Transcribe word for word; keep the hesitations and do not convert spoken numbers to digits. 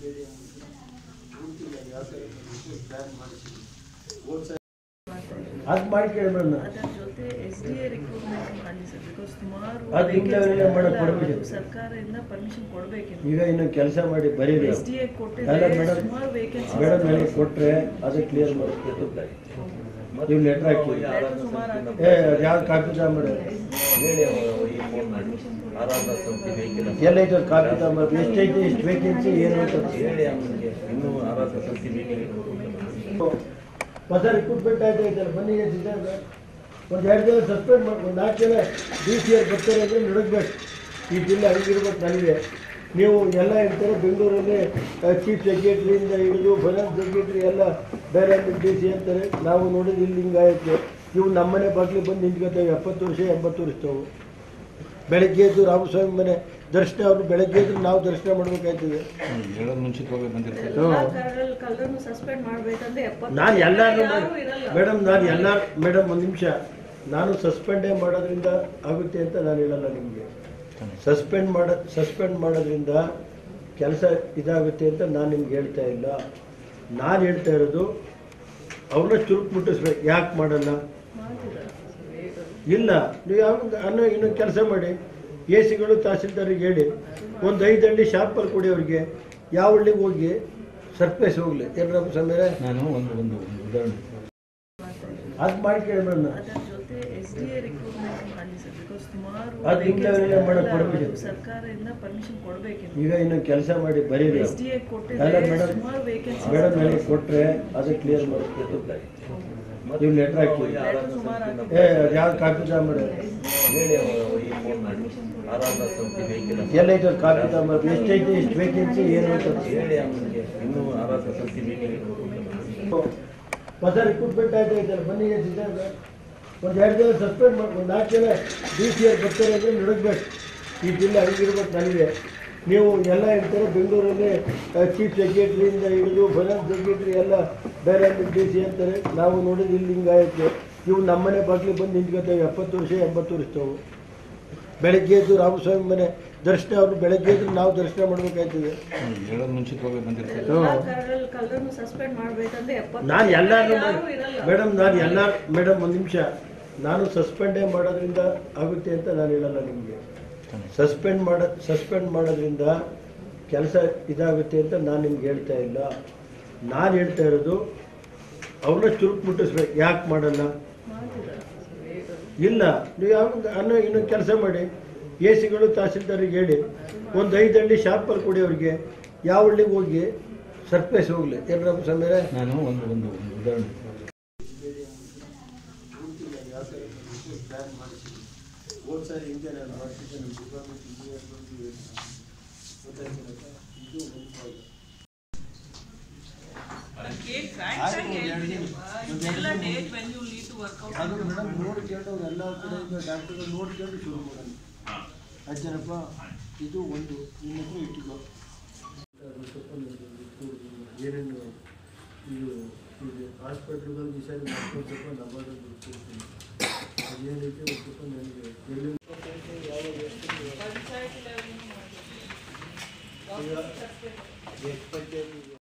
ಅದು ಮಾಡಿ ಕೇಳಬೇಡ ಅದರ ಜೊತೆ ಎಸ್ ಡಿ ಎ ರಿಕ್ರೂಟ್ಮೆಂಟ್ ಮಾಡಿ ಸರ್, ಬಿಕಾಸ್ ಸುಮಾರು ಸರ್ಕಾರದಿಂದ ಪರ್ಮಿಷನ್ ಕೊಡಬೇಕಿತ್ತು. ಈಗ ಇನ್ನು ಕೆಲಸ ಮಾಡಿ ಬರೀರಿ. ಎಸ್ ಡಿ ಎ ಕೊಟ್ಟಿದ್ದಾರೆ ಸುಮಾರು ವೇಕೆನ್ಸಿ ಮೇಡಮ್ ನನಗೆ ಕೊಟ್ಟರೆ ಅದು ಕ್ಲಿಯರ್ ಮಾಡಿಸ್ಬೇಕು. ನೀವು ಲೆಟ್ರ್ ಹಾಕಿ ಏ ಯಾವ್ದು ಕಾಪಿ ತಗೊಂಡ್ಬಿಡಿ ಎಲ್ಲೈತೆ ಕಾಪಿ ತಗೊಂಡ್ಬರ್ಬೇಕು. ಎಷ್ಟೈತೆ ಎಷ್ಟು ವೇಕೆನ್ಸಿ ಏನು ಅಂತ ಹೇಳಿ ಇನ್ನೂ ಆರಾಧ ಹೊಸ ರಿಕ್ರೂಟ್ಮೆಂಟ್ ಆಯ್ತು ಐತಲ್ಲ ಬನ್ನಿ ಒಂದು ಎರಡು ಜನ ಸಸ್ಪೆಂಡ್ ಮಾಡಿ ಒಂದು ನಾಲ್ಕು ಜನ ಡಿ ಸಿ ಆರ್ ಬರ್ತಾರೆ ಅಂದರೆ ನಡಗಬೇಕು. ಈ ಜಿಲ್ಲೆ ಹಂಗಿರ್ಬೇಕು. ನನಗೆ ನೀವು ಎಲ್ಲ ಇರ್ತಾರೆ ಬೆಂಗಳೂರಲ್ಲಿ ಚೀಫ್ ಸೆಕ್ರೆಟ್ರಿಯಿಂದ ಹಿಡಿದು ಫೈನಾನ್ಸ್ ಸೆಕ್ರೆಟ್ರಿ ಎಲ್ಲ ಬೇರೆ ಡಿ ಸಿ ಅಂತಾರೆ. ನಾವು ನೋಡಿದ್ರೆ ಇಲ್ಲಿ ಹಿಂಗಾಯ್ತು. ಇವು ನಮ್ಮನೆ ಬಾಗಿಲು ಬಂದು ನಿಂತ್ಕೊತೇವೆ. ಎಪ್ಪತ್ತು ವರ್ಷ ಎಂಬತ್ತು ವರ್ಷದವು. ಬೆಳಗ್ಗೆ ಎದ್ದು ರಾಮಸ್ವಾಮಿ ಮನೆ ದರ್ಶನ ಅವರು ಬೆಳಗ್ಗೆ ಎದ್ದು ನಾವು ದರ್ಶನ ಮಾಡಬೇಕಾಯ್ತದೆ. ನಾನು ಎಲ್ಲರೂ ಮೇಡಮ್ ನಾನು ಎಲ್ಲ ಮೇಡಮ್ ಒಂದು ನಿಮಿಷ ನಾನು ಸಸ್ಪೆಂಡೇ ಮಾಡೋದ್ರಿಂದ ಆಗುತ್ತೆ ಅಂತ ನಾನು ಹೇಳಲ್ಲ ನಿಮಗೆ. ಸಸ್ಪೆಂಡ್ ಮಾಡೋ ಸಸ್ಪೆಂಡ್ ಮಾಡೋದ್ರಿಂದ ಕೆಲಸ ಇದಾಗುತ್ತೆ ಅಂತ ನಾನು ನಿಮ್ಗೆ ಹೇಳ್ತಾ ಇಲ್ಲ. ನಾನು ಹೇಳ್ತಾ ಇರೋದು ಅವ್ರನ್ನ ಚುರುಕು ಮುಟ್ಟಿಸ್ಬೇಕು. ಯಾಕೆ ಮಾಡಲ್ಲ ಇಲ್ಲ ನೀವು ಯಾವ ಅನ್ನೋ ಇನ್ನೊಂದು ಕೆಲಸ ಮಾಡಿ. ಎ ಸಿಗಳು ತಹಸೀಲ್ದಾರಿಗೆ ಹೇಳಿ ಒಂದು ಐದು ಹಳ್ಳಿ ಶಾಪರ್ ಕೊಡಿ ಅವ್ರಿಗೆ. ಯಾವ ಹಳ್ಳಿಗೆ ಹೋಗಿ ಸರ್ಪ್ರೈಸ್ ಹೋಗ್ಲಿ ಎಲ್ಲರ ಸಮಯ ನಾನು ಒಂದು ಒಂದು ಉದಾಹರಣೆ ಅದು ಮಾಡಿ ಕೇಳಬೇಡ. ಅದರ ಜೊತೆ ಎಸ್ ಡಿ ಎ ರಿಕ್ರೂಟ್ಮೆಂಟ್ ಮಾಡಿ ಸರ್, ಬಿಕಾಸ್ ಸುಮಾರು ಸರ್ಕಾರದಿಂದ ಪರ್ಮಿಷನ್ ಕೊಡಬೇಕಿತ್ತು. ಈಗ ಇನ್ನು ಕೆಲಸ ಮಾಡಿ ಬರೀರಿ. ಎಸ್ ಡಿ ಎ ಕೊಟ್ಟಿದ್ದಾರೆ ಸುಮಾರು ವೇಕೆನ್ಸಿ ಮೇಡಮ್ ನನಗೆ ಕೊಟ್ಟರೆ ಅದು ಕ್ಲಿಯರ್ ಮಾಡಿಸ್ಬೇಕು. ನೀವು ಲೆಟ್ರ್ ಹಾಕಿ ಏ ಯಾವ್ದು ಕಾಪಿ ತಗೊಂಡ್ಬಿಡಿ ಎಲ್ಲೈತೆ ಕಾಪಿ ತಗೊಂಡ್ಬರ್ಬೇಕು. ಎಷ್ಟೈತೆ ಎಷ್ಟು ವೇಕೆನ್ಸಿ ಏನು ಅಂತ ಹೇಳಿ ಇನ್ನೂ ಆರಾಧ ಹೊಸ ರಿಕ್ರೂಟ್ಮೆಂಟ್ ಆಯ್ತು ಐತಲ್ಲ ಬನ್ನಿ ಒಂದು ಎರಡು ಜನ ಸಸ್ಪೆಂಡ್ ಮಾಡಿ ಒಂದು ನಾಲ್ಕು ಜನ ಡಿ ಸಿ ಆರ್ ಬರ್ತಾರೆ ಅಂದರೆ ನಡಗಬೇಕು. ಈ ಜಿಲ್ಲೆ ಹಂಗಿರ್ಬೇಕು. ನನಗೆ ನೀವು ಎಲ್ಲ ಇರ್ತಾರೆ ಬೆಂಗಳೂರಲ್ಲಿ ಚೀಫ್ ಸೆಕ್ರೆಟ್ರಿಯಿಂದ ಹಿಡಿದು ಫೈನಾನ್ಸ್ ಸೆಕ್ರೆಟ್ರಿ ಎಲ್ಲ ಬೇರೆ ಡಿ ಸಿ ಅಂತಾರೆ. ನಾವು ನೋಡಿದ್ರೆ ಇಲ್ಲಿ ಹಿಂಗಾಯ್ತು. ಇವು ನಮ್ಮನೆ ಬಾಗಿಲು ಬಂದು ನಿಂತ್ಕೊತೇವೆ. ಎಪ್ಪತ್ತು ವರ್ಷ ಎಂಬತ್ತು ವರ್ಷದವು. ಬೆಳಗ್ಗೆ ಎದ್ದು ರಾಮಸ್ವಾಮಿ ಮನೆ ದರ್ಶನ ಅವರು ಬೆಳಗ್ಗೆ ಎದ್ದು ನಾವು ದರ್ಶನ ಮಾಡಬೇಕಾಯ್ತದೆ. ನಾನು ಎಲ್ಲರೂ ಮೇಡಮ್ ನಾನು ಎಲ್ಲ ಮೇಡಮ್ ಒಂದು ನಿಮಿಷ ನಾನು ಸಸ್ಪೆಂಡೇ ಮಾಡೋದ್ರಿಂದ ಆಗುತ್ತೆ ಅಂತ ನಾನು ಹೇಳಲ್ಲ ನಿಮಗೆ. ಸಸ್ಪೆಂಡ್ ಮಾಡೋ ಸಸ್ಪೆಂಡ್ ಮಾಡೋದ್ರಿಂದ ಕೆಲಸ ಇದಾಗುತ್ತೆ ಅಂತ ನಾನು ನಿಮ್ಗೆ ಹೇಳ್ತಾ ಇಲ್ಲ. ನಾನು ಹೇಳ್ತಾ ಇರೋದು ಅವ್ರನ್ನ ಚುರುಕು ಮುಟ್ಟಿಸ್ಬೇಕು. ಯಾಕೆ ಮಾಡಲ್ಲ ಇಲ್ಲ ನೀವು ಯಾವ ಅನ್ನೋ ಇನ್ನೊಂದು ಕೆಲಸ ಮಾಡಿ. ಎ ಸಿಗಳು ತಹಸೀಲ್ದಾರಿಗೆ ಹೇಳಿ ಒಂದು ಐದು ಹಳ್ಳಿ ಶಾಪರ್ ಕೊಡಿ ಅವ್ರಿಗೆ. ಯಾವ ಹಳ್ಳಿಗೆ ಹೋಗಿ ಸರ್ಪ್ರೈಸ್ ಹೋಗ್ಲಿ ಎಲ್ಲರ ಸಮಯ ನಾನು ಒಂದು ಒಂದು ಉದಾಹರಣೆ ಹೋದ ಸಾರಿ ಹಿಂಗೆ ನಾನು ಮಾಡ್ತಿದ್ದೆ. ನಮ್ಮ ಡಿಪಾರ್ಟ್ಮೆಂಟ್ ಇಂಜಿನಿಯರ್ ಅದು ಮೇಡಮ್ ನೋಡ್ಕೊಂಡು ಎಲ್ಲ ಕಡೆಯಿಂದ ಡಾಕ್ಟರ್ ನೋಡ್ಕೊಂಡು ಶುರು ಮಾಡೋಣ. ಅಜ್ಜನಪ್ಪ ಇದು ಒಂದು ನಿಮ್ಮ ಹತ್ರ ಇಟ್ಕೋ. ಏನೇನು ಇದು ಇದು ಹಾಸ್ಪಿಟ್ಲ್ಗಳು ಡಿಸೈಡ್ ಮಾಡ್ಕೊಂಡು ಸ್ವಲ್ಪ ನಂಬರ್ ಕೊಡ್ತೀನಿ. ಅದೇನೈತೆ ಸ್ವಲ್ಪ ನನಗೆ ಎಲ್ಲಿ ಯಾವ ಎಷ್ಟು